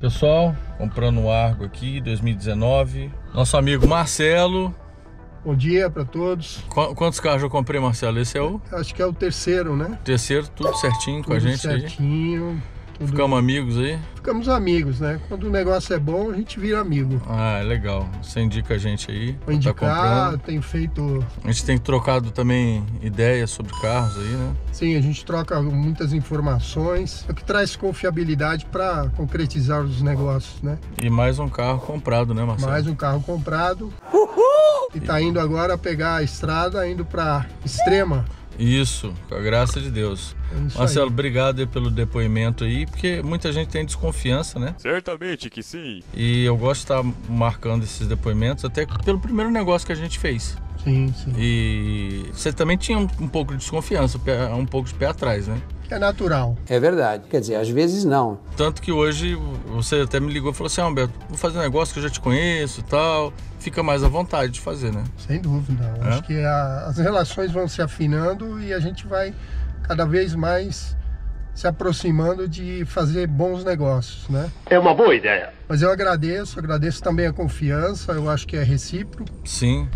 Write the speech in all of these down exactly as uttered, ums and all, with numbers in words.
Pessoal, comprando um Argo aqui, dois mil e dezenove. Nosso amigo Marcelo. Bom dia para todos. Qu Quantos carros eu comprei, Marcelo? Esse é o? Acho que é o terceiro, né? Terceiro, tudo certinho tudo com a gente certinho, aí. Tudo... Ficamos amigos aí? Ficamos amigos, né? Quando o negócio é bom, a gente vira amigo. Ah, legal. Você indica a gente aí. Vou indicar, tá comprando. Tem feito... A gente tem trocado também ideias sobre carros aí, né? Sim, a gente troca muitas informações, o que traz confiabilidade para concretizar os negócios, né? E mais um carro comprado, né, Marcelo? Mais um carro comprado. Uhul! E tá indo agora pegar a estrada, indo para Extrema. Isso, com a graça de Deus. É Marcelo, aí. Obrigado aí pelo depoimento aí, porque muita gente tem desconfiança, né? Certamente que sim. E eu gosto de estar marcando esses depoimentos, até pelo primeiro negócio que a gente fez. Sim, sim. E você também tinha um, um pouco de desconfiança, um pouco de pé atrás, né? É natural. É verdade. Quer dizer, às vezes não. Tanto que hoje você até me ligou e falou assim: ah, Humberto, vou fazer um negócio que eu já te conheço e tal. Fica mais à vontade de fazer, né? Sem dúvida. É? Acho que a, as relações vão se afinando e a gente vai cada vez mais se aproximando de fazer bons negócios, né? É uma boa ideia. Mas eu agradeço, agradeço também a confiança, eu acho que é recíproco. Sim.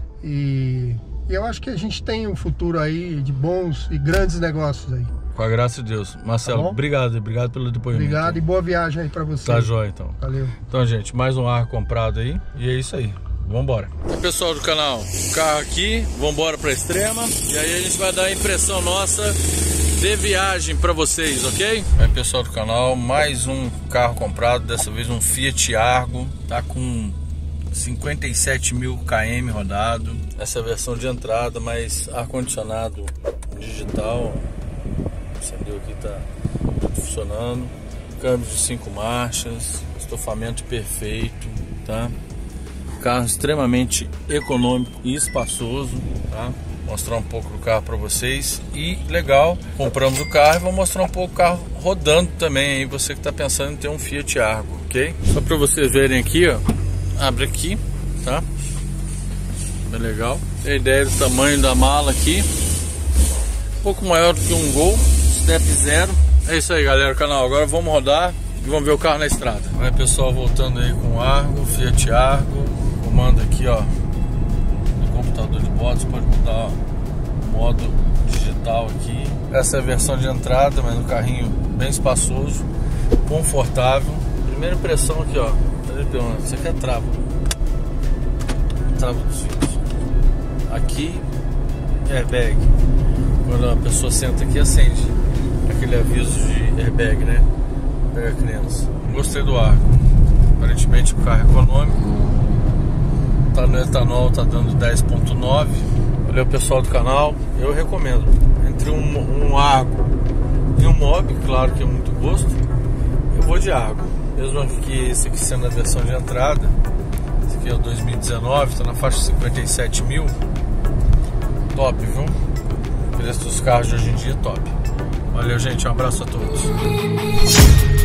E, e eu acho que a gente tem um futuro aí de bons e grandes negócios aí. Com a graça de Deus. Marcelo, Tá obrigado, obrigado pelo depoimento. Obrigado e boa viagem aí pra você. Tá jóia, então. Valeu. Então, gente, mais um Argo comprado aí. E é isso aí. Vambora. E pessoal do canal, carro aqui, vambora pra Extrema. E aí a gente vai dar a impressão nossa de viagem pra vocês, ok? Aí pessoal do canal, mais um carro comprado, dessa vez um Fiat Argo. Tá com cinquenta e sete mil quilômetros rodado. Essa é a versão de entrada, mas ar-condicionado digital. Acendeu aqui, tá tudo funcionando. Câmbio de cinco marchas, estofamento perfeito, tá? Carro extremamente econômico e espaçoso, tá? Vou mostrar um pouco do carro para vocês. E legal, compramos o carro e vou mostrar um pouco o carro rodando também aí, você que está pensando em ter um Fiat Argo, ok? Só para vocês verem aqui, ó, abre aqui, tá? Bem legal. Tem a ideia do tamanho da mala aqui, um pouco maior do que um Gol, step zero. É isso aí, galera, o canal. Agora vamos rodar e vamos ver o carro na estrada. Vai, pessoal, voltando aí com o Argo, Fiat Argo. Comando aqui, ó, no computador de bordo, você pode mudar o modo digital aqui. Essa é a versão de entrada, mas um carrinho bem espaçoso, confortável. Primeira impressão aqui, ó, isso aqui é trava, trava dos vidros. Aqui, airbag. Quando a pessoa senta aqui, acende aquele aviso de airbag, né? Pega a criança. Gostei do Argo. Aparentemente o carro é econômico. Tá no etanol, tá dando dez ponto nove. Valeu, pessoal do canal. Eu recomendo. Entre um, um Argo e um Mobi, claro que é muito gosto, eu vou de Argo. Mesmo que esse aqui sendo a versão de entrada. Esse aqui é o dois mil e dezenove, tá na faixa de cinquenta e sete mil. Top, viu? O preço dos carros de hoje em dia é top. Valeu, gente. Um abraço a todos.